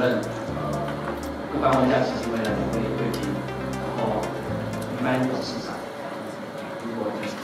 任不管文教基金会的贵宾，然后民办董事长，中国的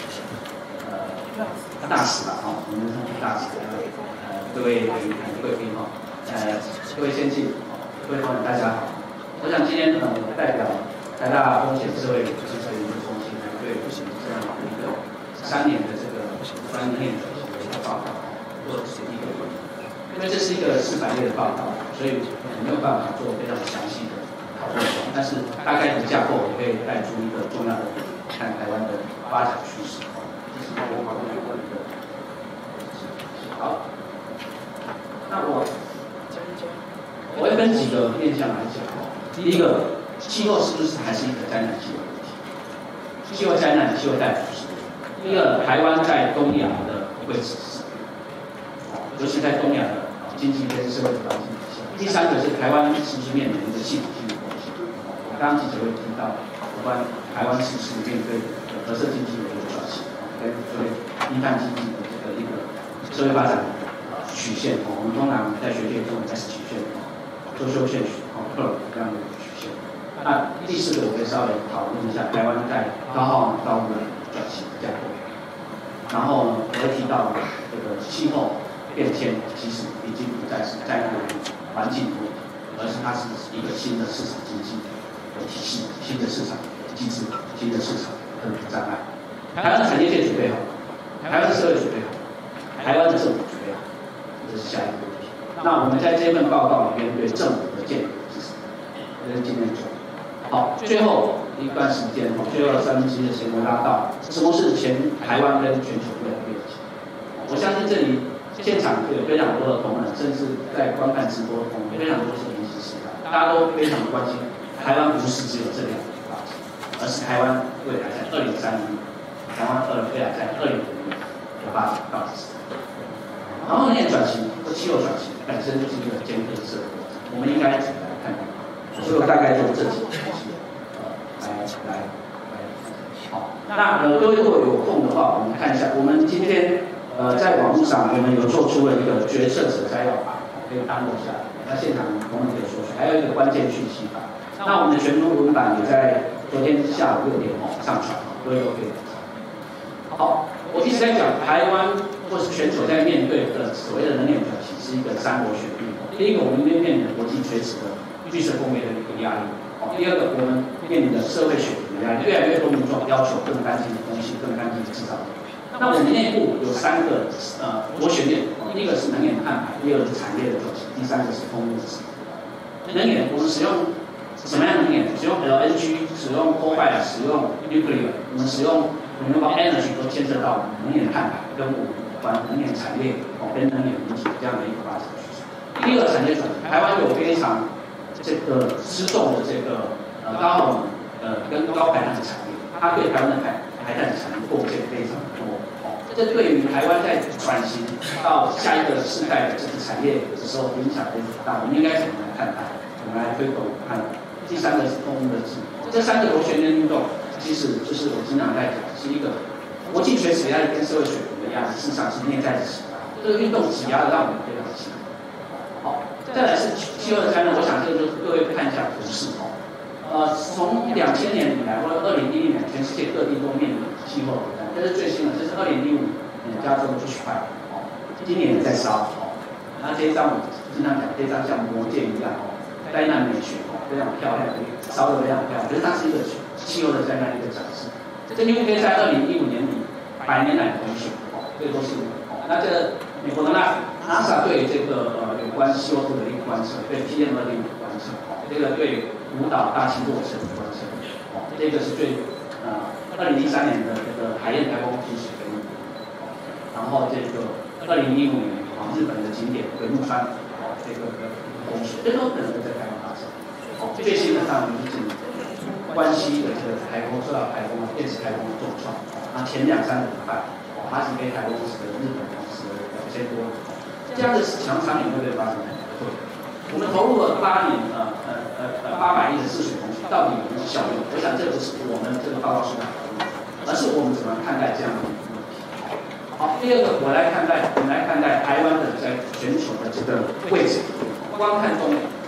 大使吧，我们是大使，各位贵宾各位先进，各位朋友大家好。我想今天代表台大风险社会基金研究中心来对这样一个3年的这个专业转型的一个报告做一个回应，因为这是一个400页的报告，所以没有办法做非常详细的讨论，但是大概的架构也可以带出一个重要的看台湾的发展趋势。这是我讨论的一个。好，那我会分几个面向来讲。第一个，气候是不是还是一个灾难气候问题？气候灾难、气候带来是。第二，台湾在东亚的位置是，尤其在东亚的经济跟社会的环境底下。第三个是台湾是不是面临一个系统性的风险？我刚刚记者会提到有关台湾是不是面对核色经济的一个转型，跟所谓低碳经济的这个一个社会发展曲线。我们通常在学界中 S 曲线、social 线曲、curve 这样的曲线。那第4个，我会稍微讨论一下台湾在高耗能道路的转型架构。然后呢，我会提到这个气候变迁其实已经不再是灾难环境的问题，而是它是一个新的市场经济的体系、新的市场机制、新的市场的障碍。台湾的产业界准备好，台湾的社会准备好，台湾的政府准备好，这是下一个问题。那我们在这份报告里面对政府的建议是什么？这是今天的重点。好，最后一段时间，最后1/3的时间拉到什么是台湾跟全球未来的愿景。我相信这里现场有非常多的同仁，甚至在观看直播的同仁，非常多是年轻世代，大家都非常关心台湾不是只有这2个发展，而是台湾未来在2030年，台湾未来在2050年的发展到底是什么。然后能源转型和气候转型本身就是一个艰困的社会过程，我们应该怎么来看待？所以我大概就这几个东西，来，好。那各位如果有空的话，我们看一下，我们今天在网络上我们有做出了一个决策者摘要法，可以download下来。那现场我们可以说出来，还有一个关键讯息法。那我们的全文文版也在昨天下午6点上传，各位都可以。好，我一直在讲台湾或是全球在面对的所谓的能源转型是一个3国选域。第一个，我们面临的国际垂直的绿色工业的一个压力；第二个，我们面临的社会水平的压力，越来越多民众要求更干净的空气、更干净的制造业。那我们内部有3个螺旋链，第一个是能源碳排，第二个是产业的转型，第3个是通路的使用。能源，我们使用什么样的能源？使用 LNG， 使用 coal-fired， 使用 nuclear， 我们使用 renewable energy 都牵涉到能源碳排跟我们有关能源产业跟能源引起这样的一个发展趋势。第二个产业转型，台湾有非常这个吃重的这个高耗能跟高排碳的产业，它对台湾的排碳产业贡献非常多。这对于台湾在转型到下一个世代的这个产业的时候影响非常大。我们应该怎么来看待？怎么来推动它？第3个是通路的治理。这3个螺旋链运动，其实就是我经常在讲，是一个国际垂直压力跟社会水平的压力，事实上是内在的挤压。这个运动挤压的让我们非常辛苦。好，再来是气候的灾难，我想就是各位看一下图示从2000年以来，或者2011年，全世界各地都面临气候的灾难。这是最新的，这是2015年加州的 bushfire， 今年也在烧。那这一张我经常讲，这张像魔戒一样灾难美学非常漂亮，烧得非常漂亮。可是它是一个气候的灾难一个展示。这因为可以在2015年底100年来的风险，这都是那这个美国的NASA 对这个有关气候的一个观测，对 PM2.5的观测，这个对舞蹈大气落尘的观测，这个是最2013年的这个海燕台风集水给你，然后这个2015年日本的景点鬼怒川这个洪水，这都可能会在台湾发生。最新的当然就是关西的这个台风受到台风电磁台风的重创，那前2、3个礼拜，它是被台风使得日本死了2000多人，这样的场景会不会发生？会。我们投入了8年800亿的治水工具，到底有没有效用？我想这不是我们这个报告书来讨论，而是我们怎么看待这样的一个问题。好，第二个我们来看待台湾的在全球的这个位置。光看东亚，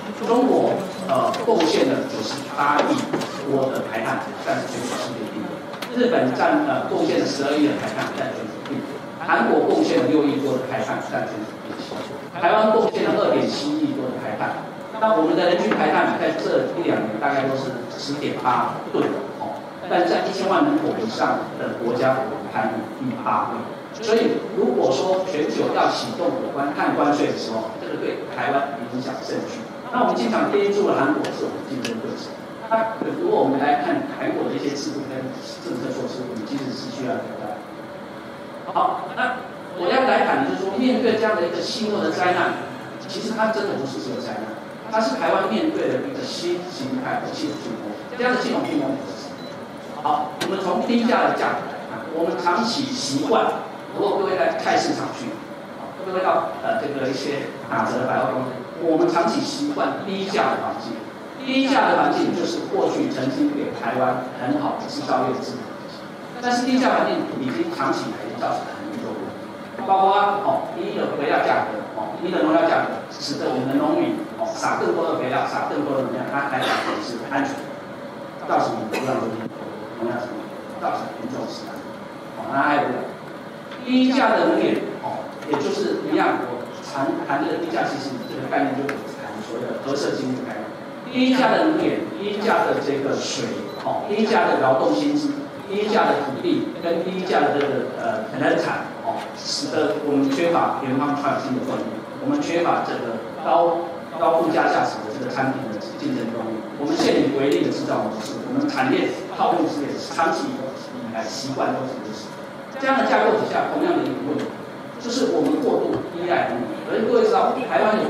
中国贡献了98亿多的排碳，占全球世界第一。日本贡献了12亿的排碳，占全球第五。韩国贡献了6亿多的排碳，占全球第七。台湾贡献了2.7亿多的排碳。那我们的人均排碳在这1-2年大概都是10.8吨但在1000万人口以上的国家，我们排名第8位。所以，如果说全球要启动有关碳关税的时候，这个对台湾影响甚巨。那我们经常贴住了韩国是我们竞争对手。那如果我们来看韩国的一些制度跟政策措施，我们其实是需要挑战。好，那我要来谈的就是说，面对这样的一个气候的灾难，其实它真的不是只有灾难，它是台湾面对的一个新形态的气候进攻。这样的气候进攻是什么？好，我们从低价的价格来看，我们长期习惯，如果各位在菜市场去，各位到这个一些打折的百货公司，我们长期习惯低价的环境。低价的环境就是过去曾经给台湾很好的制造业的资本，但是低价环境已经长期以来造成很严重的问题，包括低的肥料价格，低的农药价格，使得我们的农民撒更多的肥料，撒更多的农药，它来讲是安全，造成我们土壤中间农药成分，造成严重的死亡。那还有低价的能源，也就是一样，我谈这个低价，其实这个概念就是谈所谓的核设经济概念。低价的能源、低价的这个水、低价的劳动薪资、低价的土地跟低价的这个能产，使得我们缺乏研发创新的动力，我们缺乏这个高附加价值的这个产品的竞争动力。我们现以为例的制造模式，我们产业套用之类，长期以来习惯都是如此。这样的架构底下，同样的一个问题，就是我们过度依赖能源。而各位知道，台湾有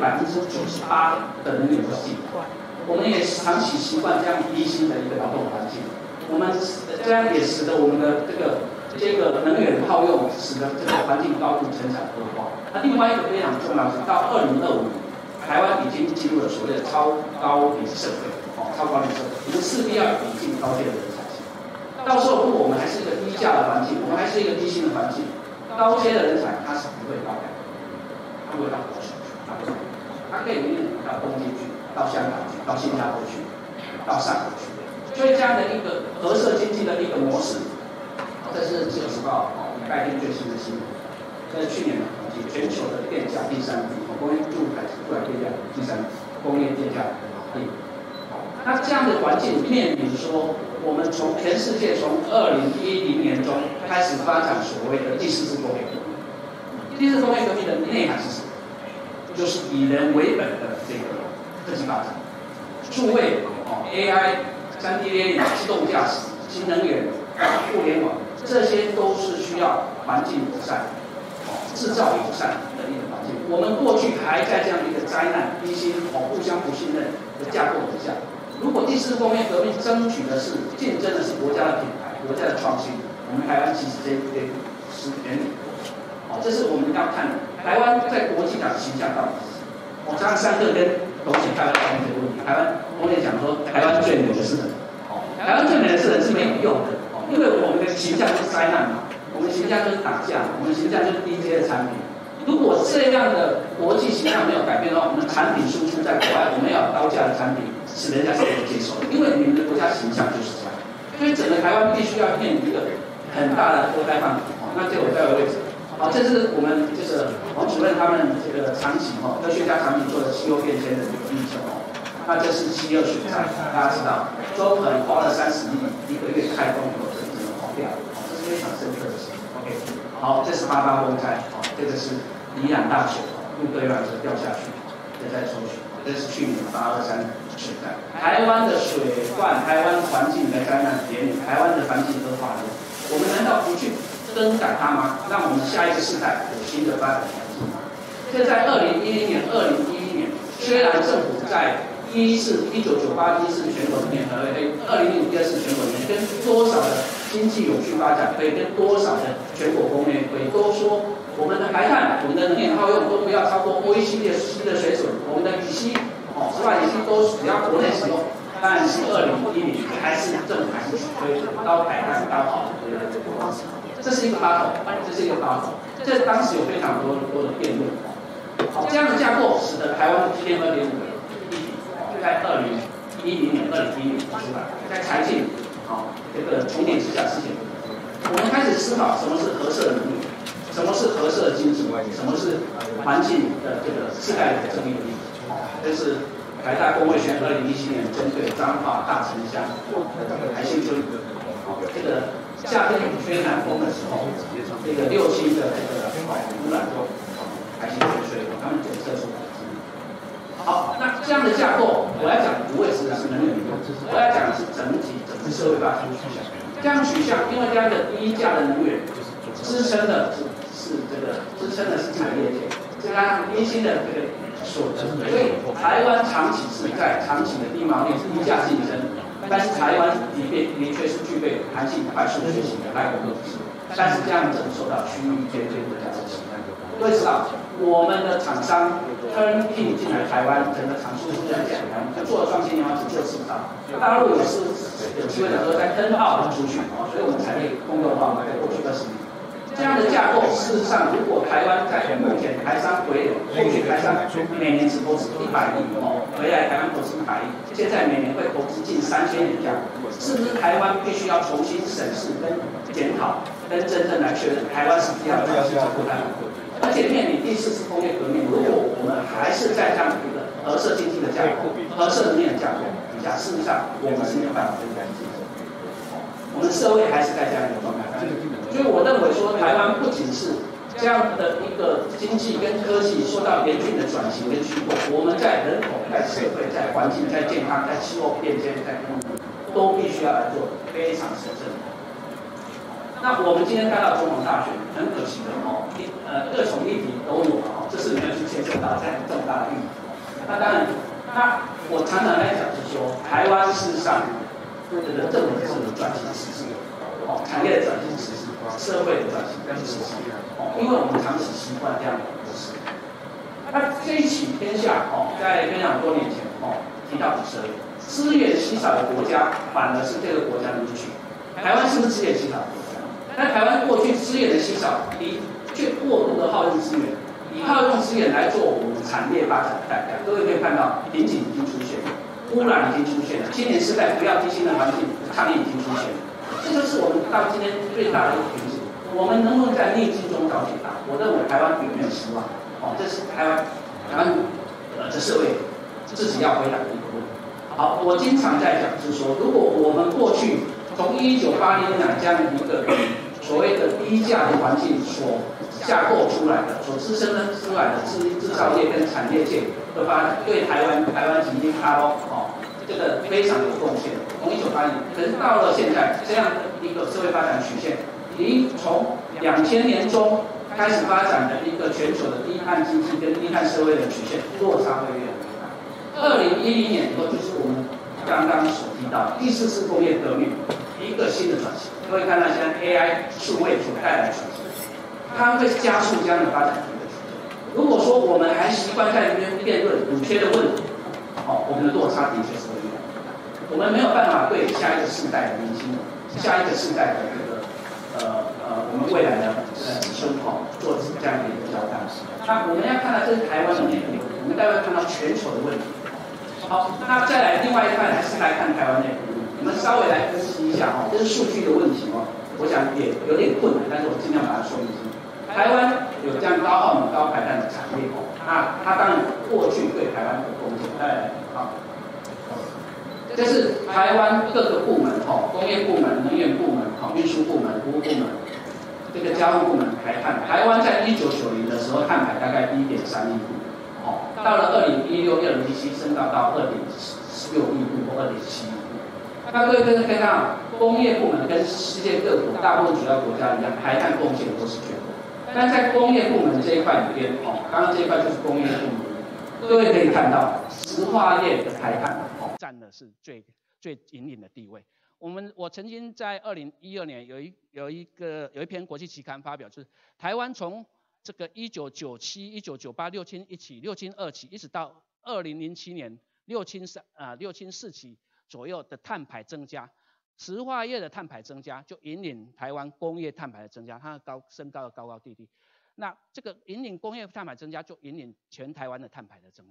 98%的能源都是进口。我们也长期习惯这样低薪的一个劳动环境，我们这样也使得我们的这个能源套用，使得这个环境高度生产恶化。那另外一个非常重要是，到2025年，台湾已经进入了所谓的超高龄社会，超高龄社会，我们势必要引进高阶的人才。到时候如果我们还是一个低价的环境，我们还是一个低薪的环境，高阶的人才他是不会到台，他会到国去，他可以明年到东京去。到香港去，到新加坡去，到上海去，所以这样的一个核设经济的一个模式，这是《自由时报》礼拜天最新的新闻。这是去年的统计，全球的电价第3低，工业住宅电价第3，工业电价第。那这样的环境面临说，我们从全世界从2010年中开始发展所谓的第4次工业革命。第4次工业革命的内涵是什么？就是以人为本的这个科技发展，数位、AI、3D 列印、自动驾驶、新能源、互联网，这些都是需要环境友善、制造友善的一个环境。我们过去还在这样的一个灾难、低薪、互相不信任的架构底下，如果第4次工业革命争取的是竞争的是国家的品牌、国家的创新，我们台湾其实这是远远这是我们要看的。台湾在国际上形象到底是什么？我常常上课跟同学开玩笑这个问题，台湾同学讲说，台湾最美的是人，台湾最美的是人是没有用的，因为我们的形象就是灾难嘛，我们形象就是打架，我们形象就是低阶的产品。如果这样的国际形象没有改变的话，我们的产品输出在国外，我们要有高价的产品，是人家是可以接受的，因为你们的国家形象就是这样。所以整个台湾必须要面临一个很大的多开放。那这我待会会讲。这是我们王主任他们这个长期科学家长期做的气候变迁的一个研究那这是7·2水灾，大家知道，中横花了30亿1个月开工以后，整个跑掉，这是非常深刻的事情。OK， 好，这是88风灾，这个是宜兰大水，陆对岸就掉下去，这在抽水，这是去年823水灾。台湾的水患，台湾环境的灾难点，台湾的环境恶化了，我们难道不去更改它吗？让我们下一个世代有新的发展环境吗？现在2011年，虽然政府在1998第一次全国能源合约，2005第2次全国能源，跟多少的经济永续发展会，跟多少的全国工业会都说，我们的排碳、我们的能源耗用都不要超过 OECD 的水准，我们的乙烯、石化乙烯都只要国内使用。但是2010年还是政府还是推高排碳、高耗的这个方式。这是一个battle，这当时有非常多的辩论。好，这样的架构使得台湾的PM2.5的议题在2010年出来，在财经这个重点之下之前，我们开始思考什么是核色能源，什么是核色经济，什么是环境的这个世代的正义的议题。这是台大工卫学2017年针对彰化大城乡台新村这个夏天吹南风的时候，这个6、7的这个污染台新村水他们检测出来。好，那这样的架构，我要讲不会是能源，我要讲的是整个社会发展取向。这样取向，因为这样的低价的能源支撑的是产业界，加上低薪的这个所得，所以台湾长期是在长期的低毛利、低价竞争，但是台湾的确是具备弹性、快速学习的外国特质，但是这样子受到区域间对国家的期待。各位知道，我们的厂商 turnkey 进来台湾，整个厂数是这样讲的，就做创新研发只做制造。大陆有机会讲说在10号出去，所以我们产业公有化在过去20年。这样的架构，事实上，如果台湾在目前台商回流，过去台商每年只投资100亿回来台湾投资100亿，现在每年会投资近3000亿这样，是不是台湾必须要重新审视跟检讨，跟真正来确认台湾是不是要转型过来？而且面临第4次工业革命，如果我们还是在这样一个核色经济的架构、核色能源的架构底下，事实上我们是没有办法跟人竞争。我们社会还是在这样一个状态。所以我认为说，台湾不仅是这样的一个经济跟科技受到严峻的转型跟虚构，我们在人口、在社会、在环境、在健康、在气候变迁、在公益，都必须要来做非常审慎。那我们今天看到总统大选，很可惜的各种议题都有这是没有去牵涉到这样重大的议题。那当然，我常常在讲是说，台湾事实上这个政府是转型实施，产业的转型实施，社会的转型跟实施，因为我们长期习惯这样的模式。那这一起天下在非常多年前提到资源稀少的国家，反而是这个国家的去。台湾是不是资源稀少的国家？但台湾过去资源的稀少，却过度的耗用资源，以耗用资源来做我们产业发展的代价。各位可以看到，瓶颈已经出现了，污染已经出现了，青年世代不要低薪的环境抗议已经出现了。这就是我们到今天最大的一个瓶颈。我们能不能在逆境中找解答？我认为台湾有没有希望？这是台湾的社会自己要回答的一个问题。好，我经常在讲，就是说，如果我们过去从1980年这样一个所谓的低价的环境所架构出来的、所支撑出来的制造业跟产业界的发展，对台湾已经这个非常有贡献。从1980年，可是到了现在这样的一个社会发展曲线，从2000年中开始发展的一个全球的低碳经济跟低碳社会的曲线落差会越来越大。2010年以后，就是我们刚刚所提到第4次工业革命一个新的转型。各位看到现在 AI 数位所带来的转型，它会加速这样的发展。如果说我们还习惯在那边辩论补缺的问题，我们的落差的确是会越来越大。我们没有办法对下一个世代的年轻人、下一个世代的这个我们未来的子孙做这样的一个交代。那我们要看到这是台湾的内部，我们待会看到全球的问题。好，那再来另外一块还是来看台湾内部，我们稍微来分析一下这是数据的问题我想也有点困难，但是我尽量把它说明清楚。台湾有这样高耗能、高排碳的产业那它当然过去对台湾有贡献。这是台湾各个部门工业部门、能源部门、运输部门、服务部门、这个交通部门排碳。台湾在1990的时候碳排大概1.3亿度，到了2016、2017升高到2.16亿度或2.7亿度。那各位可以看到，工业部门跟世界各国大部分主要国家一样，排碳贡献都是最多。但在工业部门这一块里边，刚刚这一块就是工业部门，各位可以看到，石化业的排碳占的是最引领的地位。我曾经在2012年有一篇国际期刊发表，就是台湾从这个1997、1998六轻2期，一直到2007年六轻4期左右的碳排增加，石化业的碳排增加，就引领台湾工业碳排的增加，它升高的高高低低。那这个引领工业碳排增加，就引领全台湾的碳排的增加。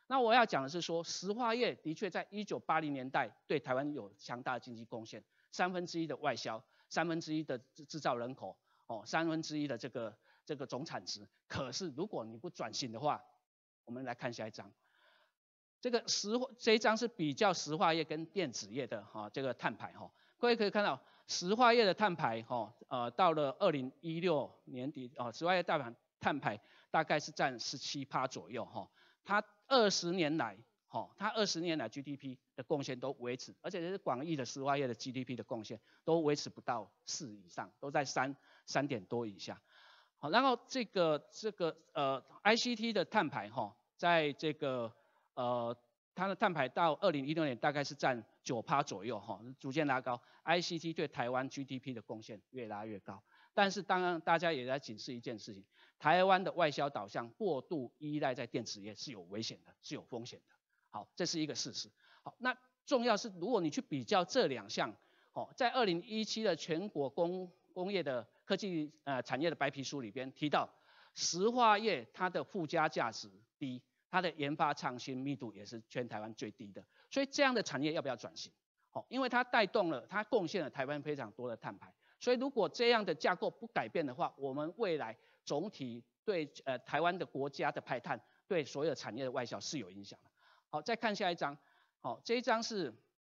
那我要讲的是说，石化业的确在1980年代对台湾有强大的经济贡献，1/3的外销，1/3的制造人口，哦，1/3的这个总产值。可是如果你不转型的话，我们来看下一章。这一张是比较石化业跟电子业的这个碳排哈，各位可以看到石化业的碳排到了2016年底石化业碳排大概是占17%左右它20年来GDP 的贡献都维持，而且是广义的石化业的 GDP 的贡献都维持不到4以上，都在3点多以下。好，然后这个ICT 的碳排在这个它的碳排到2016年大概是占9%左右逐渐拉高。ICT 对台湾 GDP 的贡献越拉越高，但是当然大家也在警示一件事情，台湾的外销导向过度依赖在电子业是有危险的，是有风险的。好，这是一个事实。好，那重要是如果你去比较这2项，在2017的全国工业的科技产业的白皮书里边提到，石化业它的附加价值低，它的研发创新密度也是全台湾最低的，所以这样的产业要不要转型？因为它贡献了台湾非常多的碳排，所以如果这样的架构不改变的话，我们未来总体对台湾的国家的排碳，对所有产业的外销是有影响的。好，再看下一张。好，这一张是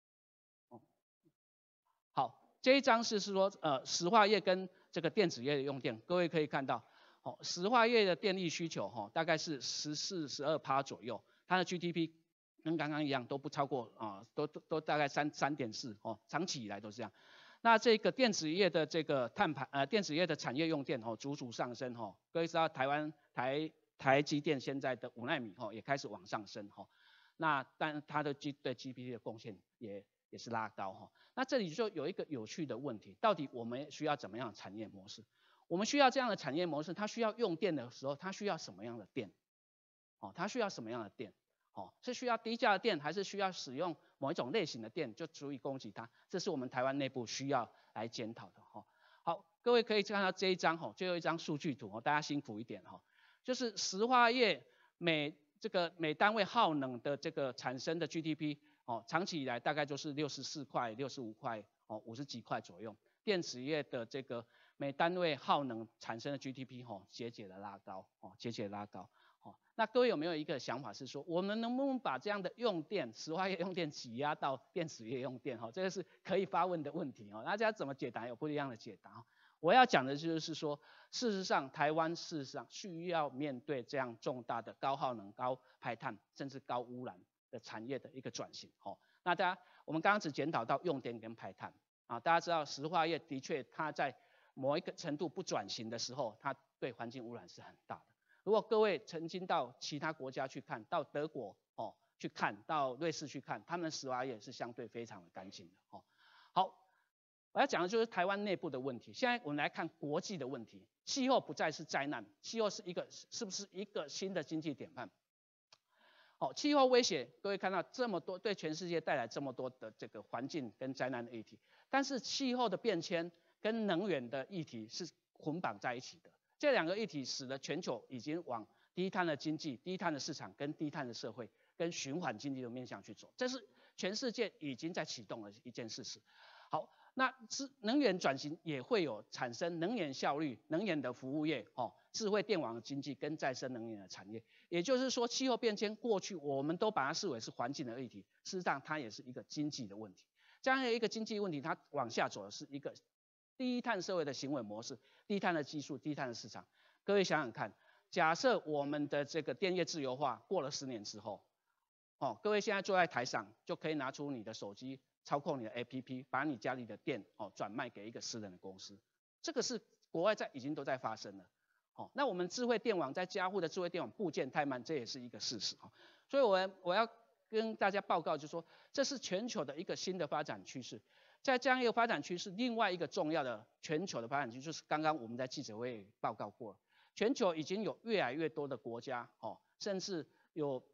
说石化业跟这个电子业的用电，各位可以看到，石化业的电力需求大概是14-12%左右，它的 GDP 跟刚刚一样都不超过都大概3.4长期以来都是这样。那这个电子业的这个电子业的产业用电逐上升各位知道台积电现在的5奈米也开始往上升那但它的对 GDP 的贡献也是拉高那这里就有一个有趣的问题，到底我们需要怎么样的产业模式？我们需要这样的产业模式，它需要用电的时候，它需要什么样的电？它需要什么样的电？是需要低价的电，还是需要使用某一种类型的电就足以供给它？这是我们台湾内部需要来检讨的好，各位可以看到这一张最后一张数据图大家辛苦一点就是石化业每单位耗能的这个产生的 GDP 长期以来大概就是64块、65块50几块左右。电子业的这个每单位耗能产生的 GDP 节节的拉高那各位有没有一个想法是说，我们能不能把这样的用电，石化业用电挤压到电子业用电这个是可以发问的问题大家怎么解答有不一样的解答我要讲的就是说，事实上台湾需要面对这样重大的高耗能、高排碳甚至高污染的产业的一个转型那我们刚刚只检讨到用电跟排碳大家知道石化业的确它在某一个程度不转型的时候，它对环境污染是很大的。如果各位曾经到其他国家去看，到德国去看，到瑞士去看，他们的石化业是相对非常的干净的好，我要讲的就是台湾内部的问题。现在我们来看国际的问题，气候不再是灾难，气候是不是一个新的经济典范？气候威胁，各位看到这么多，对全世界带来这么多的这个环境跟灾难的议题，但是气候的变迁跟能源的议题是捆绑在一起的。这2个议题使得全球已经往低碳的经济、低碳的市场跟低碳的社会跟循环经济的面向去走，这是全世界已经在启动的一件事实。好，那能源转型也会有产生能源效率、能源的服务业智慧电网的经济跟再生能源的产业。也就是说，气候变迁过去我们都把它视为是环境的议题，事实上它也是一个经济的问题。这样的一个经济问题，它往下走的是一个低碳社会的行为模式、低碳的技术、低碳的市场。各位想想看，假设我们的这个电业自由化过了10年之后，各位现在坐在台上就可以拿出你的手机操控你的 APP， 把你家里的电转卖给一个私人的公司，这个是国外已经都在发生了。那我们智慧电网在家户的智慧电网部件太慢，这也是一个事实所以我要跟大家报告，就是说这是全球的一个新的发展趋势。在这样一个发展趋势，另外一个重要的全球的发展趋势，就是刚刚我们在记者会报告过，全球已经有越来越多的国家甚至有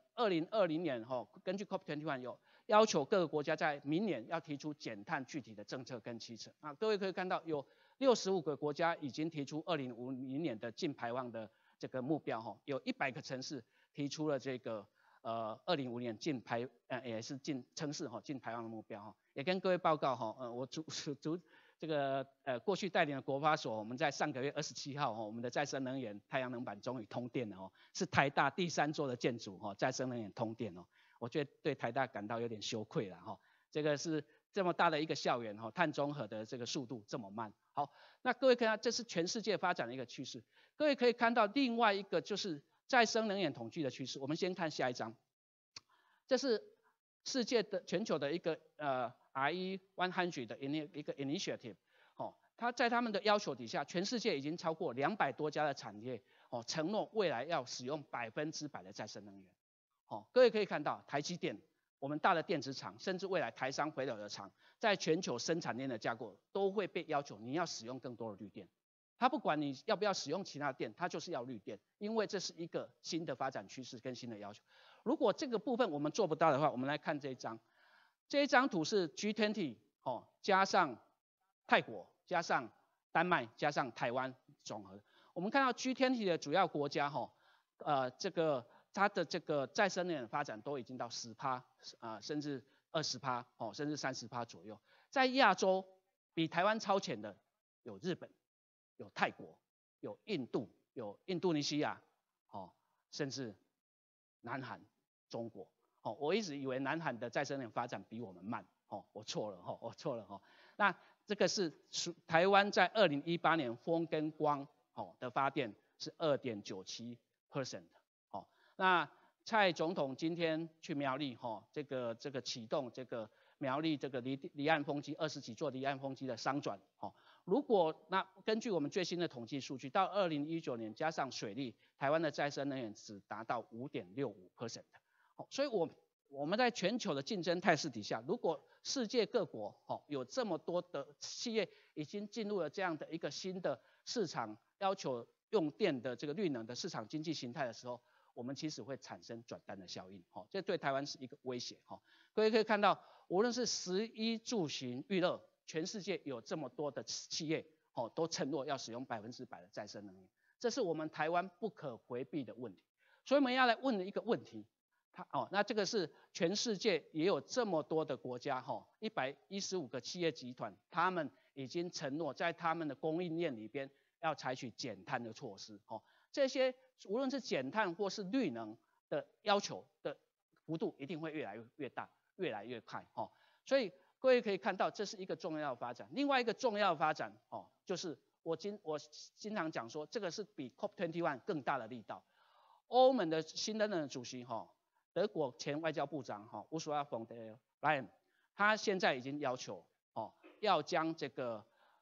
2020年根据 COP21 有要求各个国家在明年要提出减碳具体的政策跟期程各位可以看到有65个国家已经提出2050年的净排放的这个目标有100个城市提出了这个 2050年也是称是进排放的目标也跟各位报告我过去带领的国发所，我们在上个月27号我们的再生能源太阳能板终于通电了是台大第3座的建筑再生能源通电我觉得对台大感到有点羞愧了这个是这么大的一个校园碳中和的这个速度这么慢。好，那各位看到这是全世界发展的一个趋势，各位可以看到另外一个就是再生能源统计的趋势。我们先看下一张，这是世界的全球的一个RE100的一个 initiative 它在他们的要求底下，全世界已经超过200多家的产业承诺未来要使用100%的再生能源。各位可以看到台积电，我们大的电子厂，甚至未来台商回流的厂，在全球生产链的架构都会被要求你要使用更多的绿电。它不管你要不要使用其他的电，它就是要绿电，因为这是一个新的发展趋势跟新的要求。如果这个部分我们做不到的话，我们来看这一张。这一张图是 G20 加上泰国加上丹麦加上台湾总和。我们看到 G20 的主要国家它的这个再生能源发展都已经到10%甚至20%甚至30%左右。在亚洲比台湾超前的有日本、有泰国、有印度、有印度尼西亚甚至南韩、中国。我一直以为南韩的再生能源发展比我们慢我错了那这个是台湾在2018年风跟光的发电是 2.97%。那蔡总统今天去苗栗这个启动这个苗栗这个离岸风机20几座离岸风机的商转如果那根据我们最新的统计数据，到2019年加上水力，台湾的再生能源只达到 5.65%。所以我们在全球的竞争态势底下，如果世界各国有这么多的企业已经进入了这样的一个新的市场，要求用电的这个绿能的市场经济形态的时候，我们其实会产生转单的效应这对台湾是一个威胁各位可以看到，无论是食衣住行娱乐，全世界有这么多的企业都承诺要使用100%的再生能源，这是我们台湾不可回避的问题。所以我们要来问一个问题，那这个是全世界也有这么多的国家115个企业集团，他们已经承诺在他们的供应链里边要采取减碳的措施这些无论是减碳或是绿能的要求的幅度一定会越来越大，越来越快所以各位可以看到，这是一个重要的发展。另外一个重要的发展就是我经常讲说，这个是比 COP21 更大的力道。欧盟的新任的主席德国前外交部长Ursula von der Leyen， 他现在已经要求要将这个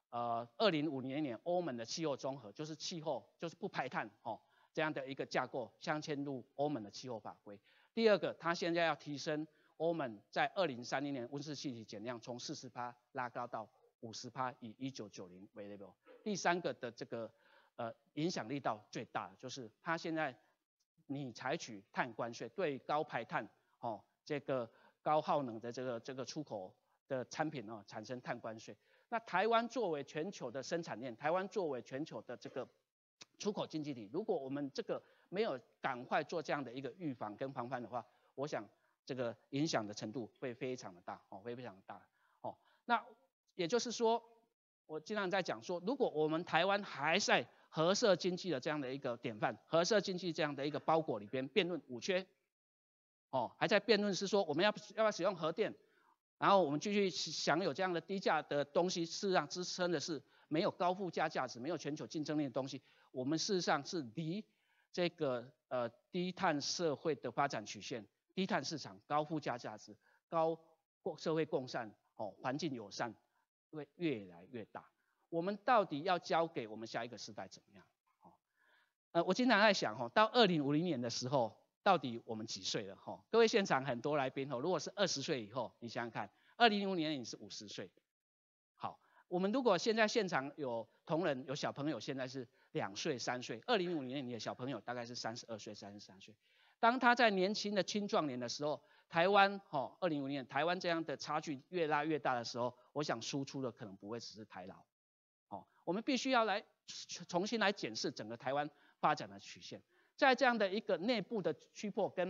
2050年欧盟的气候综合，就是气候就是不排碳这样的一个架构，相嵌入欧盟的气候法规。第二个，他现在要提升欧盟在2030年温室气体减量从40%拉高到50%，以1990为 level。第三个的这个影响力到最大的就是他现在你采取碳关税，对高排碳这个高耗能的这个出口的产品产生碳关税。那台湾作为全球的生产链，台湾作为全球的这个出口经济体，如果我们这个没有赶快做这样的一个预防跟防范的话，我想这个影响的程度会非常的大会非常的大那也就是说，我经常在讲说，如果我们台湾还在核色经济的这样的一个典范，核色经济这样的一个包裹里边辩论五缺还在辩论是说我们要不要使用核电，然后我们继续享有这样的低价的东西，事实上支撑的是没有高附加价值、没有全球竞争力的东西。我们事实上是离这个低碳社会的发展曲线、低碳市场、高附加价值、高社会共善、环境友善会越来越大。我们到底要交给我们下一个世代怎么样？我经常在想到2050年的时候，到底我们几岁了各位现场很多来宾如果是20岁以后，你想想看，2050年你是50岁。好，我们如果现在现场有同仁有小朋友，现在是2岁3岁，2050年你的小朋友大概是32岁33岁。当他在年轻的青壮年的时候，台湾2050年台湾这样的差距越拉越大的时候，我想输出的可能不会只是台劳我们必须要来重新来检视整个台湾发展的曲线。在这样的一个内部的驱迫跟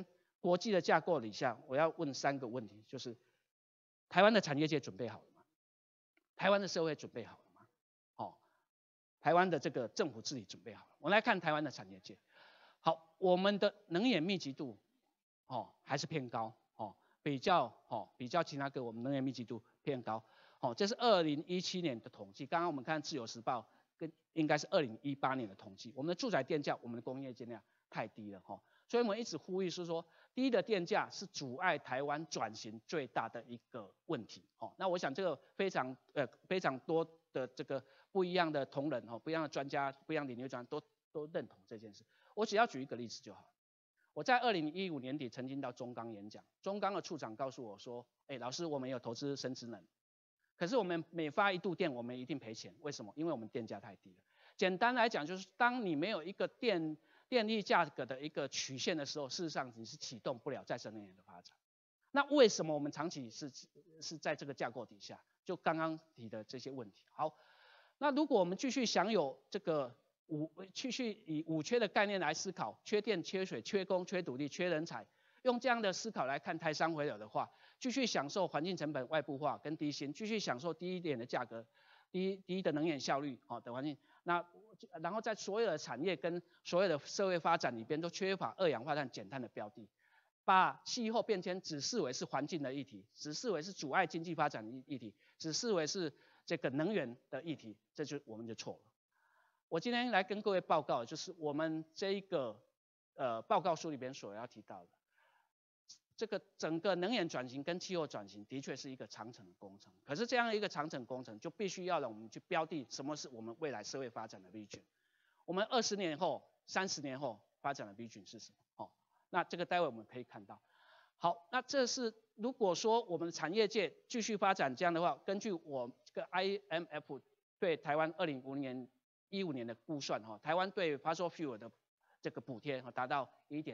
国际的架构底下，我要问3个问题，就是台湾的产业界准备好了吗？台湾的社会准备好了吗？哦，台湾的这个政府治理准备好了？我们来看台湾的产业界。好，我们的能源密集度还是偏高比较其他个我们能源密集度偏高这是2017年的统计。刚刚我们看自由时报应该是2018年的统计。我们的住宅电价，我们的工业电量太低了所以我们一直呼吁是说，低的电价是阻碍台湾转型最大的一个问题那我想这个非常多的这个不一样的同仁不一样的专家、不一样的领域专家都认同这件事。我只要举一个例子就好。我在2015年底曾经到中钢演讲，中钢的处长告诉我说，老师，我们有投资生质能，可是我们每发1度电，我们一定赔钱。为什么？因为我们电价太低了。简单来讲，就是当你没有一个电力价格的一个曲线的时候，事实上你是启动不了再生能源的发展。那为什么我们长期是在这个架构底下？就刚刚提的这些问题。好，那如果我们继续享有这个继续以5缺的概念来思考，缺电、缺水、缺工、缺土地、缺人才，用这样的思考来看台商回流的话，继续享受环境成本外部化跟低薪，继续享受低一点的价格、低的能源效率的环境，然后在所有的产业跟所有的社会发展里边都缺乏2氧化碳减碳的标的，把气候变迁只视为是环境的议题，只视为是阻碍经济发展的议题，只视为是这个能源的议题，我们就错了。我今天来跟各位报告，就是我们这一个报告书里边所要提到的，这个整个能源转型跟气候转型的确是一个长程的工程。可是这样一个长程工程，就必须要让我们去标定什么是我们未来社会发展的 vision。我们20年后、30年后发展的 vision 是什么？那这个待会我们可以看到。好，那这是如果说我们的产业界继续发展这样的话，根据我这个 IMF 对台湾2015年的估算台湾对 fossil fuel 的这个补贴达到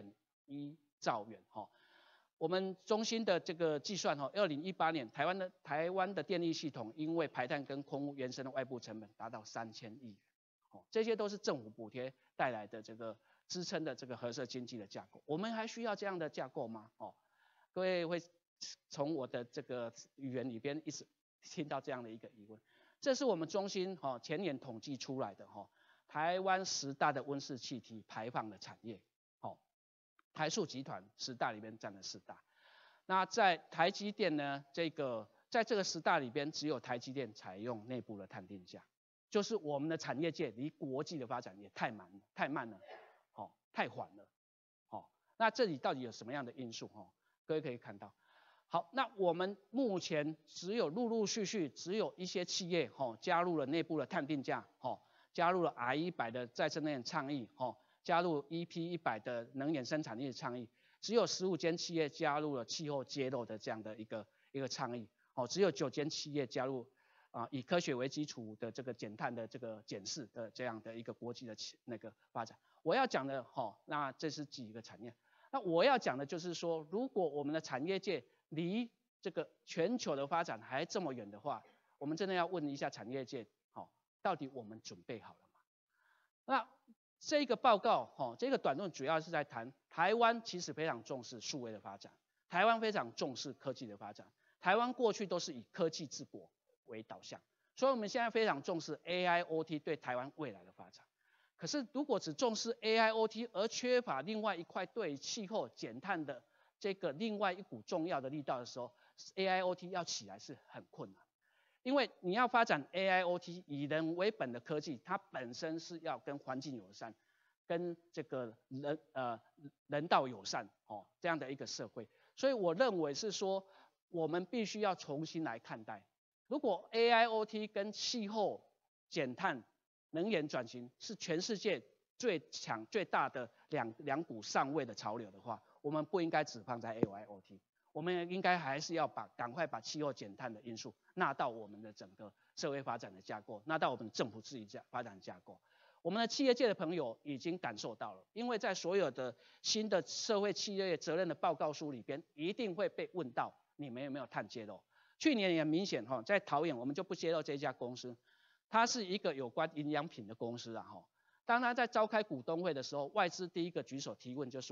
1.1兆元我们中心的这个计算2018年台湾的电力系统因为排碳跟空污原生的外部成本达到3000亿元这些都是政府补贴带来的这个支撑的这个核色经济的架构。我们还需要这样的架构吗？各位会从我的这个语言里边一直听到这样的一个疑问。这是我们中心前年统计出来的台湾10大的温室气体排放的产业台塑集团10大里面占了4大。那在台积电呢，在这个10大里边，只有台积电采用内部的碳定价，就是我们的产业界离国际的发展也太慢了，太缓了那这里到底有什么样的因素各位可以看到。好，那我们目前只有陆续只有一些企业加入了内部的碳定价加入了 R100 的再生能源倡议加入 EP100 的能源生产力的倡议，只有15间企业加入了气候揭露的这样的一个倡议只有9间企业加入以科学为基础的这个减碳的这个检视的这样的一个国际的那个发展。我要讲的那这是几个产业。那我要讲的就是说，如果我们的产业界离这个全球的发展还这么远的话，我们真的要问一下产业界到底我们准备好了吗？那这个报告这个短论主要是在谈台湾其实非常重视数位的发展，台湾非常重视科技的发展，台湾过去都是以科技治国为导向，所以我们现在非常重视 AIoT 对台湾未来的发展。可是如果只重视 AIoT 而缺乏另外一块对气候减碳的这个另外一股重要的力道的时候， AIoT 要起来是很困难。因为你要发展 AIoT 以人为本的科技，它本身是要跟环境友善，跟这个人道友善这样的一个社会。所以我认为是说，我们必须要重新来看待，如果 AIoT 跟气候减碳能源转型是全世界最强最大的两股上位的潮流的话，我们不应该只放在 AIoT， 我们应该还是要赶快把气候减碳的因素纳到我们的整个社会发展的架构，纳到我们的政府治理发展架构。我们的企业界的朋友已经感受到了，因为在所有的新的社会企业责任的报告书里边，一定会被问到你们有没有碳揭露。去年也很明显在桃园我们就不揭露这家公司，它是一个有关营养品的公司当他在召开股东会的时候，外资第一个举手提问就说，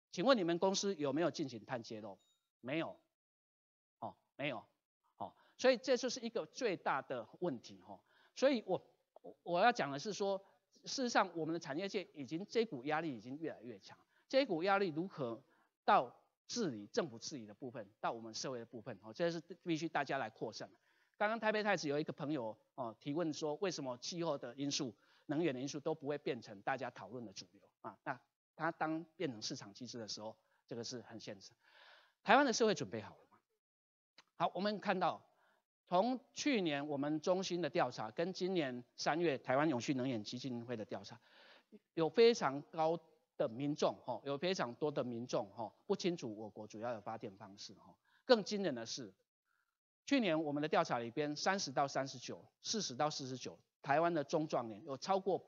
请问你们公司有没有进行碳揭露？没有，没有，所以这就是一个最大的问题所以我要讲的是说，事实上我们的产业界这股压力已经越来越强，这股压力如何到政府治理的部分，到我们社会的部分这是必须大家来扩散。刚刚台北太子有一个朋友提问说，为什么气候的因素、能源的因素都不会变成大家讨论的主流那它当变成市场机制的时候，这个是很现实。台湾的社会准备好了吗？好，我们看到从去年我们中心的调查跟今年3月台湾永续能源基金会的调查，有非常高的民众有非常多的民众不清楚我国主要的发电方式更惊人的是，去年我们的调查里边30到39、40到49，台湾的中壮年有超过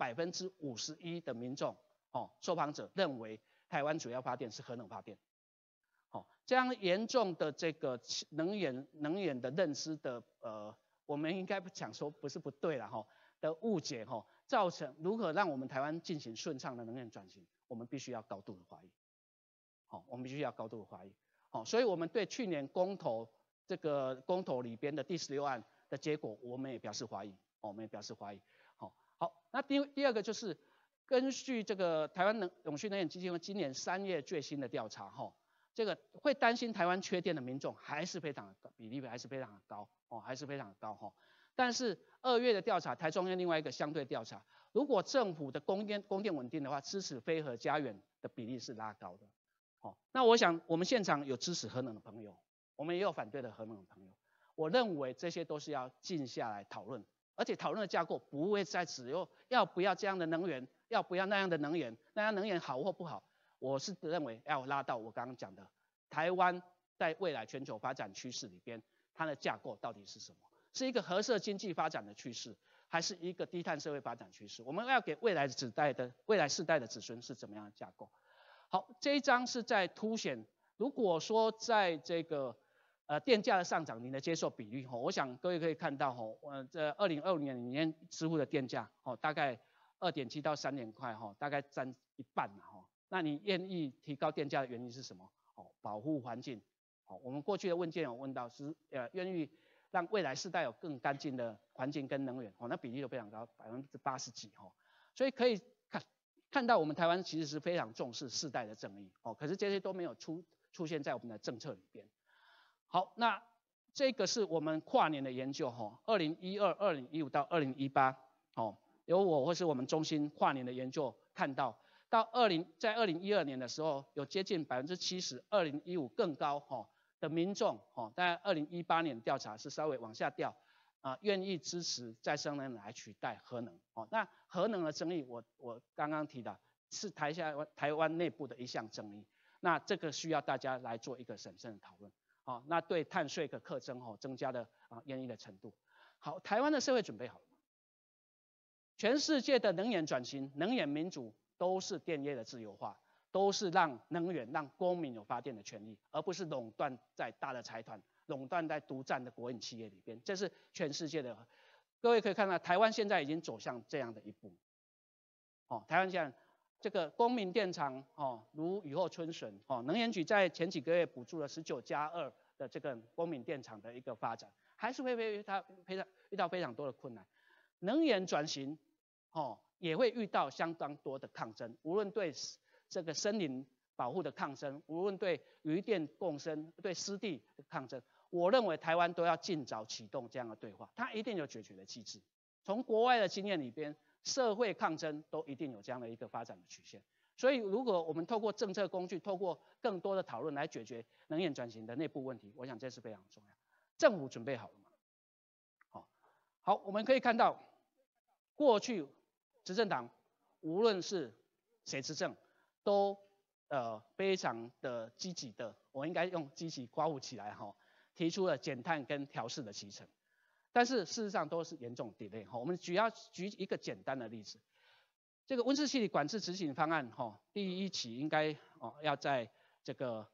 51%的民众受访者认为台湾主要发电是核能发电。这样严重的这个能源的认知的我们应该讲说不是不对啦的误解造成如何让我们台湾进行顺畅的能源转型，我们必须要高度的怀疑。我们必须要高度的怀疑。所以我们对去年公投里边的第16案的结果，我们也表示怀疑。好，那第二个就是根据这个台湾永续能源基金会今年3月最新的调查这个会担心台湾缺电的民众还是非常的比例还是非常的高还是非常的高但是2月的调查，台中央另外一个相对调查，如果政府的供电稳定的话，支持非核家园的比例是拉高的那我想我们现场有支持核能的朋友，我们也有反对的核能的朋友，我认为这些都是要静下来讨论，而且讨论的架构不会再只有要不要这样的能源，要不要那样的能源，那样能源好或不好。我是认为要拉到我刚刚讲的，台湾在未来全球发展趋势里边，它的架构到底是什么？是一个核色经济发展的趋势，还是一个低碳社会发展趋势？我们要给未来世代的子孙是怎么样的架构？好，这一章是在凸显，如果说在这个电价的上涨，您的接受比率我想各位可以看到这2025年支付的电价大概2.7到3点块大概占一半那你愿意提高电价的原因是什么？保护环境。我们过去的问卷有问到是愿意让未来世代有更干净的环境跟能源那比例都非常高，80%几所以可以看到我们台湾其实是非常重视世代的正义可是这些都没有出现在我们的政策里边。好，那这个是我们跨年的研究2012、2015到2018由我或是我们中心跨年的研究看到。在2012年的时候，有接近70%，2015更高的民众在2018年台调查是稍微往下掉愿意支持再生能源来取代核能那核能的争议我刚刚提到是台湾内部的一项争议，那这个需要大家来做一个审慎的讨论那对碳税的课征增加了愿意的程度。好，台湾的社会准备好了吗？全世界的能源转型、能源民主都是电业的自由化，都是让公民有发电的权利，而不是垄断在大的财团、垄断在独占的国营企业里边。这是全世界的。各位可以看到，台湾现在已经走向这样的一步。台湾现在这个公民电厂如雨后春笋能源局在前几个月补助了19+2的这个公民电厂的一个发展，还是会遇到非常多的困难。能源转型也会遇到相当多的抗争，无论对这个森林保护的抗争，无论对渔电共生、对湿地的抗争，我认为台湾都要尽早启动这样的对话，它一定有解决的机制。从国外的经验里边，社会抗争都一定有这样的一个发展的曲线。所以，如果我们透过政策工具，透过更多的讨论来解决能源转型的内部问题，我想这是非常重要。政府准备好了吗？好，我们可以看到，过去执政党无论是谁执政，都非常的积极的，我应该用积极括弧起来提出了减碳跟调适的期程，但是事实上都是严重 delay 我们举一个简单的例子，这个温室气体管制执行方案第一期应该要在这个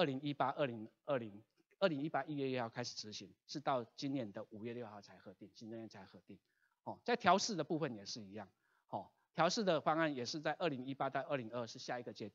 2018 1月1号开始执行，是到今年的5月6号才核定，行政院才核定。在调适的部分也是一样，调适的方案也是在2018到2022是下一个阶段，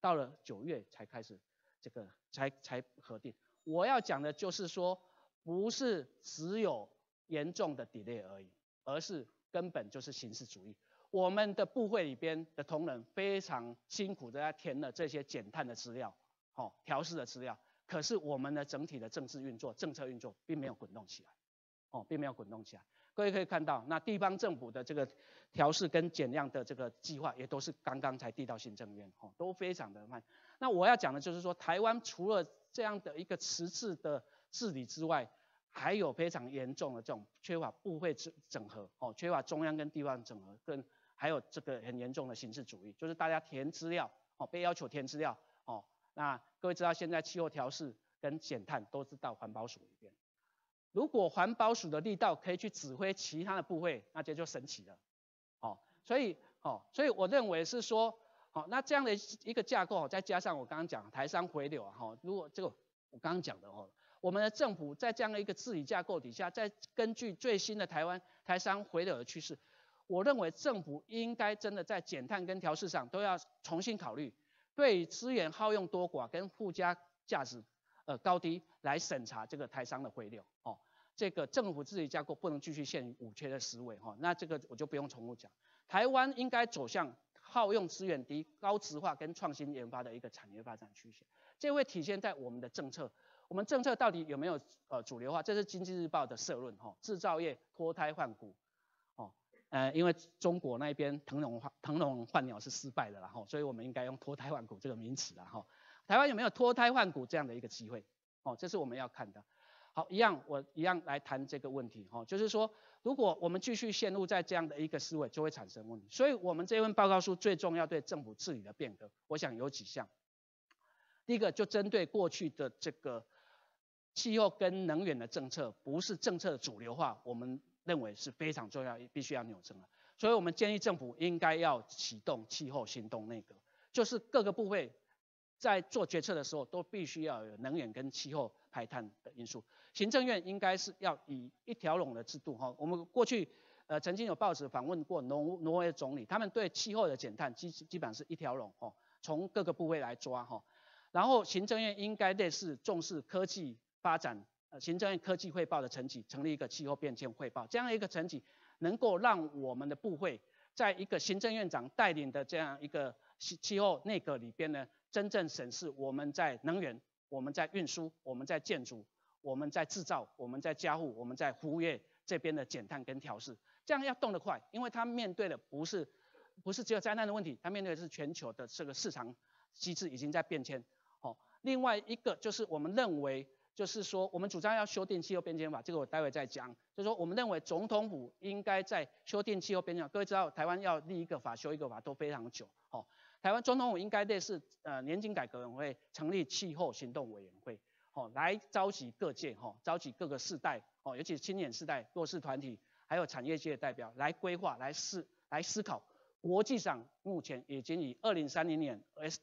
到了9月才开始这个才核定。我要讲的就是说，不是只有严重的 delay 而已，而是根本就是形式主义。我们的部会里边的同仁非常辛苦的在填了这些减碳的资料，调试的资料，可是我们的整体的政治运作、政策运作并没有滚动起来，并没有滚动起来。各位可以看到，那地方政府的这个调试跟减量的这个计划，也都是刚刚才递到行政院，都非常的慢。那我要讲的就是说，台湾除了这样的一个迟滞的治理之外，还有非常严重的这种缺乏部会整合，缺乏中央跟地方整合，跟还有这个很严重的形式主义，就是大家填资料，被要求填资料，那各位知道现在气候调试跟减碳都是到环保署里边。如果环保署的力道可以去指挥其他的部会，那这就神奇了，所以我认为是说，那这样的一个架构，再加上我刚刚讲台商回流如果这个我刚刚讲的我们的政府在这样的一个治理架构底下，再根据最新的台商回流的趋势，我认为政府应该真的在减碳跟调试上都要重新考虑，对资源耗用多寡跟附加价值高低来审查这个台商的回流，这个政府治理架构不能继续陷于五缺的思维，那这个我就不用重复讲。台湾应该走向耗用资源低、高质化跟创新研发的一个产业发展趋势，这会体现在我们的政策。我们政策到底有没有主流化？这是经济日报的社论，制造业脱胎换骨，因为中国那边腾笼换鸟是失败的啦，所以我们应该用脱胎换骨这个名词啦，台湾有没有脱胎换骨这样的一个机会？这是我们要看的。好，我一样来谈这个问题，就是说，如果我们继续陷入在这样的一个思维，就会产生问题。所以我们这份报告书最重要对政府治理的变革，我想有几项。第一个就针对过去的这个气候跟能源的政策，不是政策的主流化，我们认为是非常重要，必须要扭正了。所以我们建议政府应该要启动气候行动内阁，就是各个部会在做决策的时候，都必须要有能源跟气候排碳的因素。行政院应该是要以一条龙的制度，我们过去曾经有报纸访问过挪威总理，他们对气候的减碳基本上是一条龙，从各个部会来抓，然后行政院应该类似重视科技发展，行政院科技汇报的层级，成立一个气候变迁汇报，这样一个层级能够让我们的部会在一个行政院长带领的这样一个气候内阁里边呢，真正审视我们在能源、我们在运输、我们在建筑、我们在制造、我们在家户、我们在服务业这边的减碳跟调试，这样要动得快，因为它面对的不是只有灾难的问题，它面对的是全球的这个市场机制已经在变迁。另外一个就是我们认为，就是说我们主张要修订气候变迁法，这个我待会再讲。就是说我们认为总统府应该在修订气候变迁法，各位知道台湾要立一个法修一个法都非常久，台湾总统府应该类似年金改革委员会成立气候行动委员会，来召集各界，召集各个世代，尤其是青年世代、弱势团体，还有产业界的代表来规划、来思考。国际上目前已经以2030年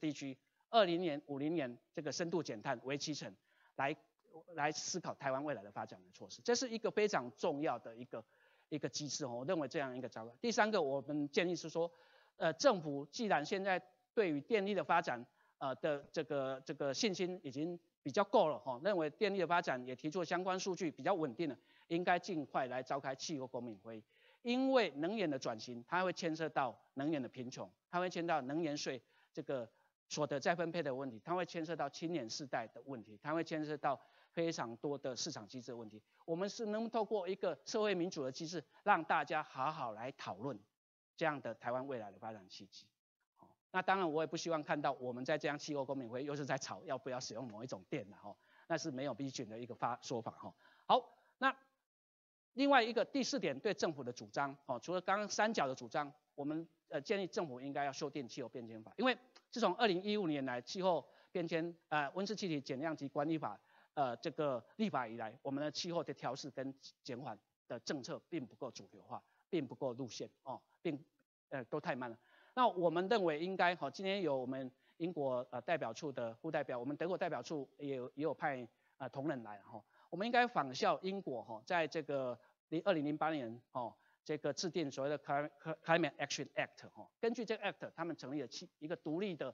SDG、20年、50年这个深度减碳为基程，来思考台湾未来的发展的措施，这是一个非常重要的一个机制，我认为这样一个招。第三个，我们建议是说，政府既然现在对于电力的发展的这个信心已经比较够了，认为电力的发展也提出相关数据比较稳定了，应该尽快来召开气候公民会议。因为能源的转型，它会牵涉到能源的贫穷，它会牵涉到能源税这个所得再分配的问题，它会牵涉到青年世代的问题，它会牵涉到非常多的市场机制的问题。我们是能透过一个社会民主的机制，让大家好好来讨论这样的台湾未来的发展契机。那当然，我也不希望看到我们在这样气候公民会又是在吵要不要使用某一种电的，那是没有依据的一个说法。好，那另外一个第4点对政府的主张，除了刚刚三角的主张，我们建议政府应该要修订气候变迁法，因为自从2015年来气候变迁温室气体减量及管理法这个立法以来，我们的气候的调试跟减缓的政策并不够主流化，并不够路线，都太慢了。那我们认为应该，今天有我们英国代表处的副代表，我们德国代表处也有派同仁来，我们应该仿效英国，在这个2008年这个制定所谓的 Climate Action Act， 根据这个 Act， 他们成立了一个独立的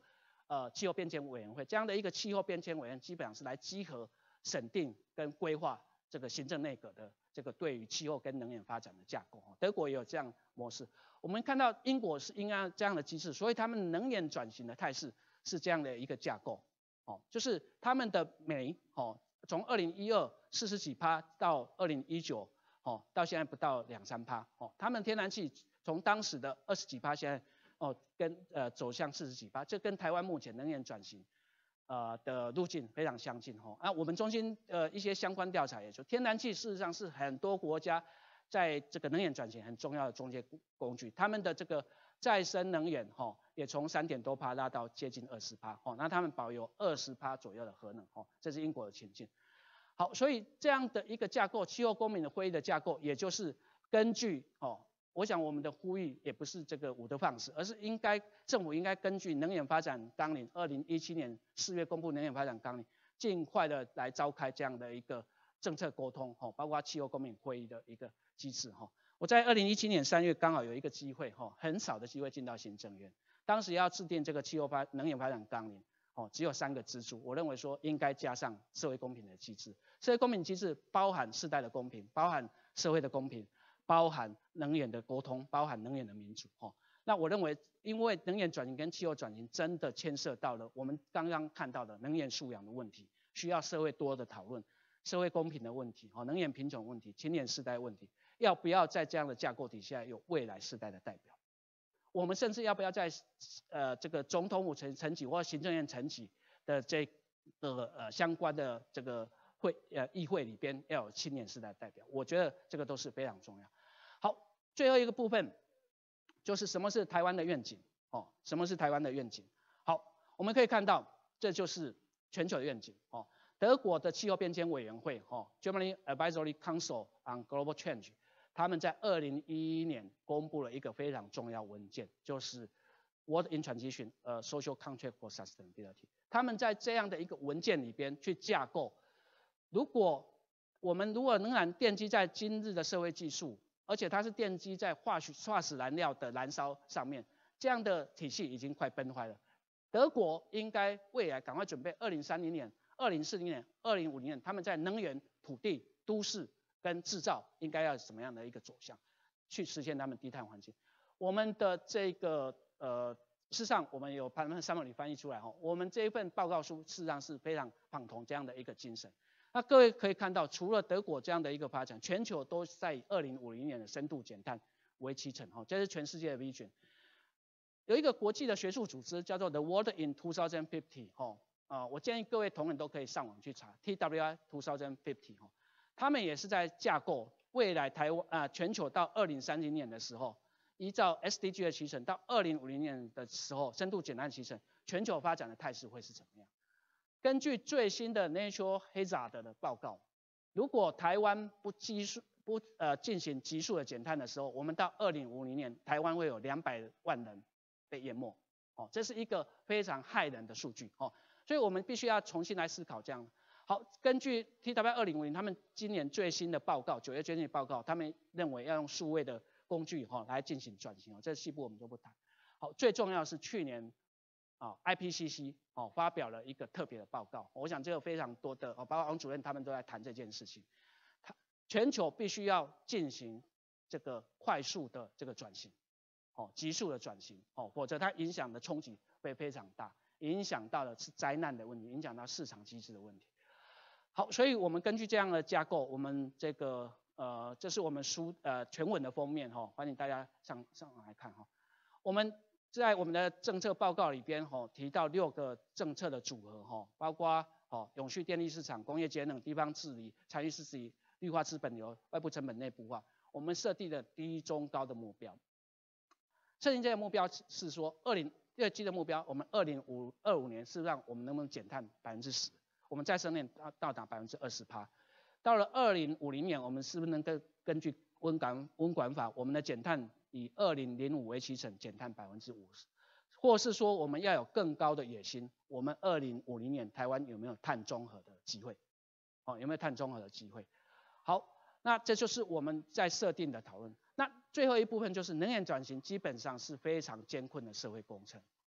气候变迁委员会，这样的一个气候变迁委员基本上是来稽核、审定跟规划这个行政内阁的这个对于气候跟能源发展的架构。德国也有这样模式，我们看到英国是应该这样的机制，所以他们能源转型的态势是这样的一个架构。就是他们的煤从2012 40几%到2019到现在不到2-3%，他们天然气从当时的20几%，现在跟走向40几%，这跟台湾目前能源转型的路径非常相近。我们中心一些相关调查也说，天然气事实上是很多国家在这个能源转型很重要的中介工具，他们的这个再生能源也从3点多%拉到接近20%，那他们保有20%左右的核能，这是英国的情境。好，所以这样的一个架构，气候公民的会议的架构，也就是根据我想我们的呼吁也不是这个无的放矢，而是政府应该根据能源发展纲领，2017年4月公布能源发展纲领，尽快的来召开这样的一个政策沟通，包括气候公民会议的一个机制。我在2017年3月刚好有一个机会，很少的机会进到行政院，当时要制定这个能源发展纲领，只有3个支柱，我认为说应该加上社会公平的机制，社会公平机制包含世代的公平，包含社会的公平，包含能源的沟通，包含能源的民主。那我认为，因为能源转型跟气候转型真的牵涉到了我们刚刚看到的能源素养的问题，需要社会多的讨论，社会公平的问题，能源贫穷问题，青年世代问题，要不要在这样的架构底下有未来世代的代表？我们甚至要不要在这个总统府层级或行政院层级的这个相关的这个议会里边要有青年世代代表？我觉得这个都是非常重要。好，最后一个部分就是什么是台湾的愿景？什么是台湾的愿景？好，我们可以看到这就是全球的愿景。德国的气候变迁委员会Germany Advisory Council on Global Change， 他们在2011年公布了一个非常重要文件，就是 World in Transition Social Contract for Sustainability。 他们在这样的一个文件里边去架构，我们如果仍然奠基在今日的社会技术，而且它是奠基在化石燃料的燃烧上面，这样的体系已经快崩坏了。德国应该未来赶快准备2030年、2040年、2050年，他们在能源、土地、都市跟制造应该要什么样的一个走向，去实现他们低碳环境。我们的这个事实上我们有把它们summary翻译出来，我们这一份报告书事实上是非常仿同这样的一个精神。那各位可以看到，除了德国这样的一个发展，全球都在2050年的深度减碳为期程，这是全世界的 vision。有一个国际的学术组织叫做 The World in 2050，我建议各位同仁都可以上网去查 TWI 2050，他们也是在架构未来全球到2030年的时候，依照 SDG 的期程到2050年的时候，深度减碳期程，全球发展的态势会是怎么样？根据最新的 Nature Hazard 的报告，如果台湾不进行急速的减碳的时候，我们到2050年，台湾会有200万人被淹没，这是一个非常骇人的数据，所以我们必须要重新来思考这样。好，根据 TWI 2050他们今年最新的报告，9月最新的报告，他们认为要用数位的工具来进行转型，这细部我们就不谈。好，最重要是去年IPCC 发表了一个特别的报告，我想这个非常多的包括王主任他们都在谈这件事情，全球必须要进行这个快速的这个转型，急速的转型，否则它影响的冲击会非常大，影响到的是灾难的问题，影响到市场机制的问题。好，所以我们根据这样的架构，我们这个这是我们书全文的封面，欢迎大家上来看。我们在我们的政策报告里边提到6个政策的组合，包括永续电力市场、工业节能、地方治理、产业治理、绿化资本流、外部成本内部化。我们设定的低、中、高的目标。设定这个目标是说第二季的目标，我们2025年是让我们能不能减碳10%，我们再生能源到达20%。到了2050年，我们是不是能够根据温管法，我们的减碳以2005为期程减碳50%，或是说我们要有更高的野心，我们2050年台湾有没有碳中和的机会？有没有碳中和的机会？好，那这就是我们在设定的讨论。那最后一部分就是能源转型，基本上是非常艰困的社会工程。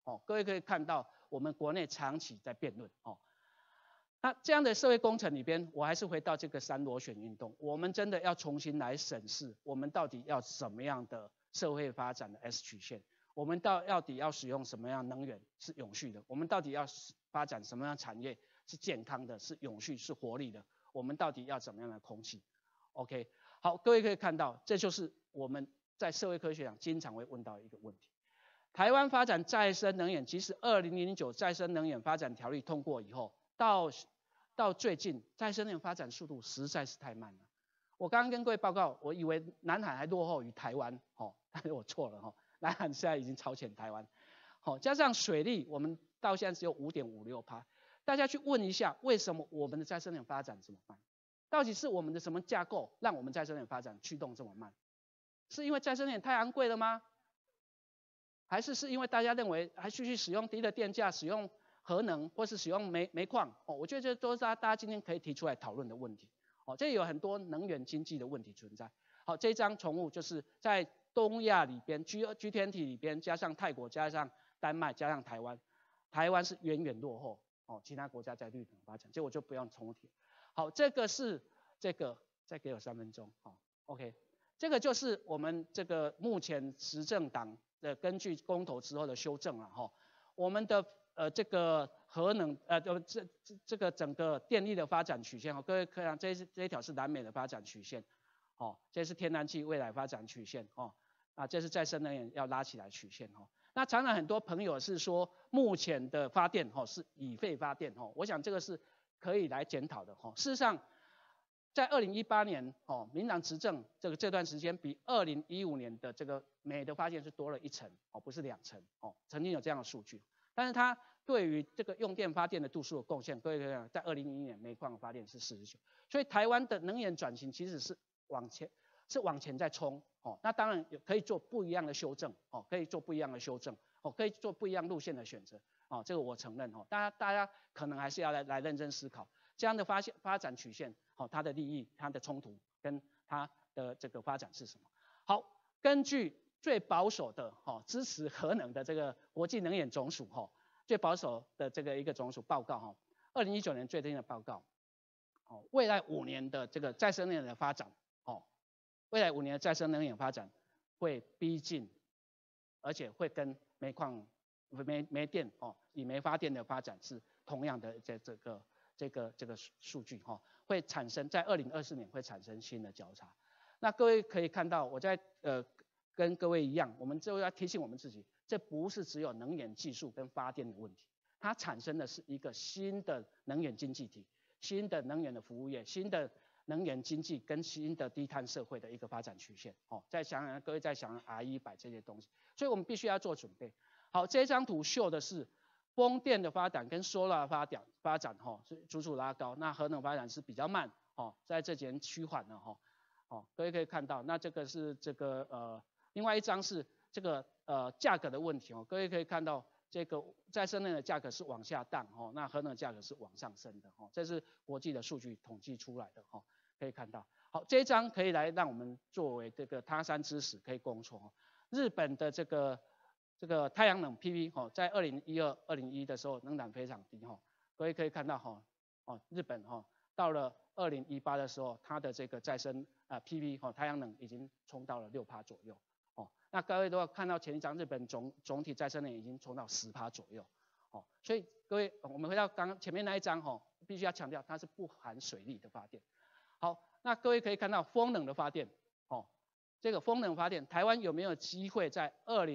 哦，各位可以看到我们国内长期在辩论哦。那这样的社会工程里边，我还是回到这个3螺旋运动，我们真的要重新来审视，我们到底要什么样的社会发展的 S 曲线？我们到底要使用什么样能源是永续的？我们到底要发展什么样的产业是健康的、是永续、是活力的？我们到底要怎么样的空气 ？OK， 好，各位可以看到，这就是我们在社会科学上经常会问到一个问题。台湾发展再生能源，即使2009再生能源发展条例通过以后，到最近再生能源发展速度实在是太慢了。我刚刚跟各位报告，我以为南海还落后于台湾，但是我错了，南海现在已经超前台湾。加上水力，我们到现在只有5.56%。大家去问一下，为什么我们的再生能源发展这么慢？到底是我们的什么架构让我们再生能源发展驱动这么慢？是因为再生能源太昂贵了吗？还是因为大家认为还继续使用低的电价，使用核能或是使用煤矿？我觉得这都是大家今天可以提出来讨论的问题。这有很多能源经济的问题存在。好，这张宠物就是在东亚里边 G20 里边，加上泰国、加上丹麦、加上台湾，台湾是远远落后其他国家在绿能发展，这我就不用重提。好，这个是这个，再给我3分钟，OK， 这个就是我们这个目前执政党的根据公投之后的修正了我们的这个核能这个整个电力的发展曲线各位看这一条是南美的发展曲线这是天然气未来发展曲线这是再生能源要拉起来曲线那常常很多朋友是说目前的发电是已废发电我想这个是可以来检讨的事实上在2018年民党执政这段时间比2015年的这个煤的发电是多了1成不是2成曾经有这样的数据，但是它对于这个用电发电的度数的贡献，各位可以看，在2001年煤矿发电是49%，所以台湾的能源转型其实是往前在冲那当然可以做不一样的修正可以做不一样的修正可以做不一样路线的选择这个我承认大家可能还是要来认真思考这样的发展曲线它的利益、它的冲突跟它的这个发展是什么？好，根据最保守的支持核能的这个国际能源总署最保守的这个一个总署报告2019年最新的报告未来5年的这个再生能源的发展未来5年的再生能源发展会逼近，而且会跟煤矿、煤电以煤发电的发展是同样的这个数据会产生在2024年会产生新的交叉。那各位可以看到，我在跟各位一样，我们就要提醒我们自己，这不是只有能源技术跟发电的问题，它产生的是一个新的能源经济体、新的能源的服务业、新的能源经济跟新的低碳社会的一个发展曲线再想想各位在想 R100这些东西，所以我们必须要做准备。好，这张图秀的是风电的发展跟 solar 发展是逐渐拉高，那核能发展是比较慢在这几年趋缓了各位可以看到，那这个是这个另外一张是这个价格的问题各位可以看到这个再生能源的价格是往下荡那核能的价格是往上升的这是国际的数据统计出来的可以看到。好，这一张可以来让我们作为这个他山之石可以攻错日本的这个太阳能 PV 在2012、2021的时候能产非常低各位可以看到日本到了2018的时候，它的这个再生PV 太阳能已经冲到了6%左右那各位都要看到前一张日本总体再生能源已经冲到10%左右所以各位我们回到刚刚前面那一张必须要强调它是不含水力的发电。好，那各位可以看到风能的发电这个风能发电，台湾有没有机会在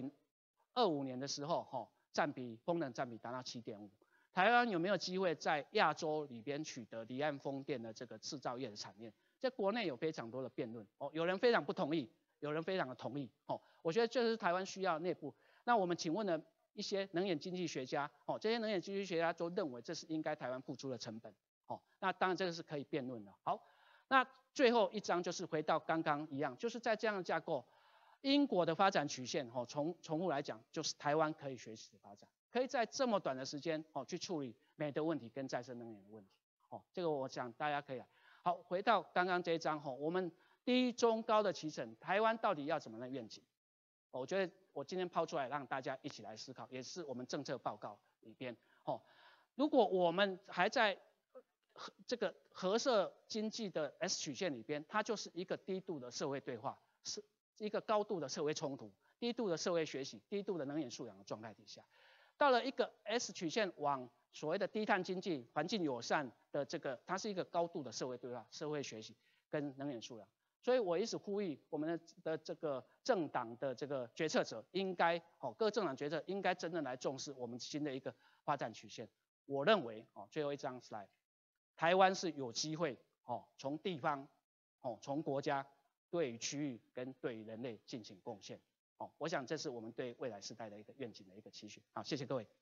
2025年的时候风能占比达到7.5%？台湾有没有机会在亚洲里边取得离岸风电的这个制造业的产业？在国内有非常多的辩论有人非常不同意，有人非常的同意我觉得这是台湾需要内部。那我们请问了一些能源经济学家这些能源经济学家都认为这是应该台湾付出的成本那当然这个是可以辩论的。好，那最后一张就是回到刚刚一样，就是在这样的架构，英国的发展曲线从务来讲，就是台湾可以学习的发展，可以在这么短的时间去处理煤的问题跟再生能源的问题这个我想大家可以来。好，回到刚刚这一张我们低中高的期程，台湾到底要怎么样愿景我觉得我今天抛出来让大家一起来思考，也是我们政策报告里边如果我们还在这个核色经济的 S 曲线里边，它就是一个低度的社会对话，是一个高度的社会冲突，低度的社会学习，低度的能源素养的状态底下，到了一个 S 曲线往所谓的低碳经济、环境友善的它是一个高度的社会对话、社会学习跟能源素养。所以我一直呼吁我们的这个政党的这个决策者应该各政党决策应该真正来重视我们新的一个发展曲线。我认为最后一张 slide， 台湾是有机会从地方从国家对于区域跟对于人类进行贡献。我想这是我们对未来世代的一个愿景的一个期许。好，谢谢各位。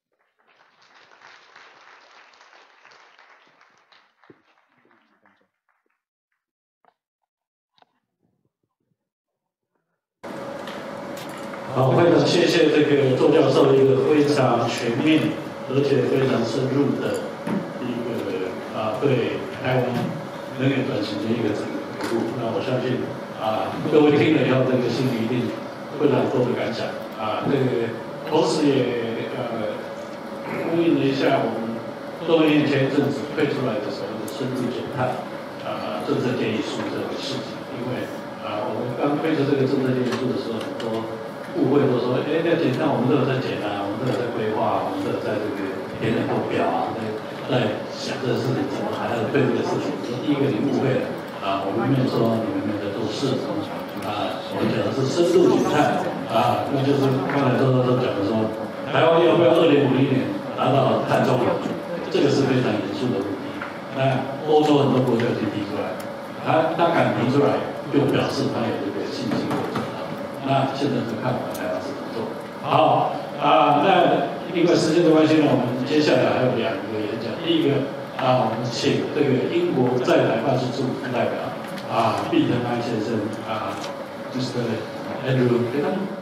好，非常谢谢这个周教授一个非常全面而且非常深入的一个对台湾能源转型的一个整个回顾。那我相信各位听了以后，这个心里一定会有很多的感想这个同时也呼应了一下我们多年前政府推出来的所谓的深入减碳政策建议书这个事情，因为我们刚推出这个政策建议书的时候，很多误会都说，那减碳我们都有在减我们都有在规划，我们都有在这个填写报表在想这个事情，怎么还要对这个事情？第一个你误会了我们没有说你们没有在做事我们讲的是深度减碳那就是刚才周讲的说，台湾要不要2050年达到碳中和，这个是非常严肃的问题。那欧洲很多国家已经提出来，他敢提出来，就表示他有这个信心可做到。那现在就看我们台湾是怎么做。好那因为时间的关系呢，我们接下来还有2个演讲。第一个我们请这个英国在台办事处代表毕腾安先生Mr. Andrew